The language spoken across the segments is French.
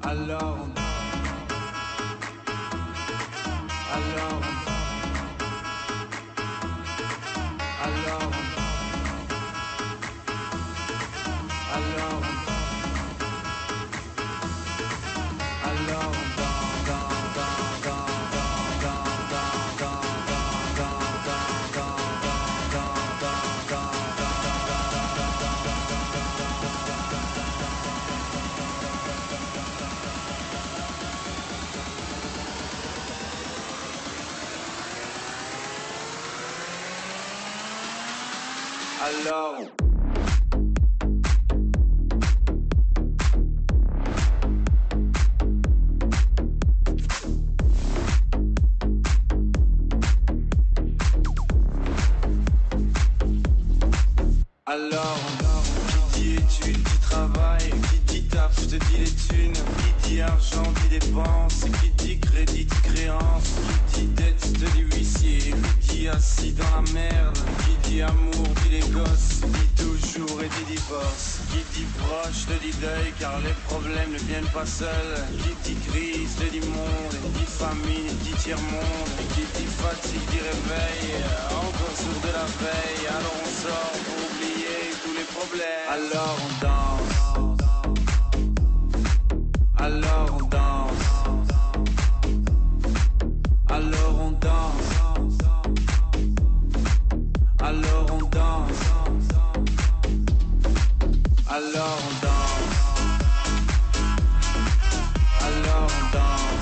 Alors on alors alors alors alors alors alors, qui dit études, qui travaille, qui dit taf, te dit les thunes, qui dit argent, dit dépenses, qui dit crédit, dit créance, qui dit dette, te dit huissier, qui dit assis dans la merde, qui dit amour, dit les gosses, dit toujours et dit divorce, qui dit proche, te dit deuil, car les problèmes ne viennent pas seuls, qui dit crise, te dit monde, dit famine, dit tiers-monde, qui dit fatigue, dit réveil, encore sourd de la veille, alors on sort pour oublier tous les problèmes. Alors on danse, alors on danse, alors on danse, alors on danse, alors on danse, alors on danse,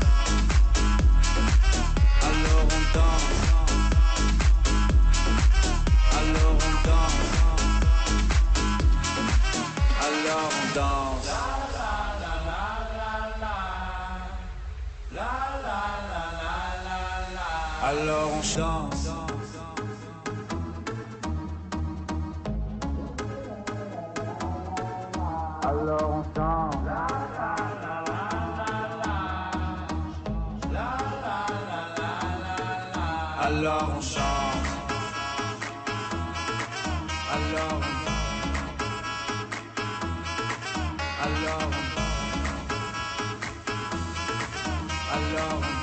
alors on danse, alors on danse, alors on danse. Alors on chante. Alors on chante. Alors on chante. Alors alors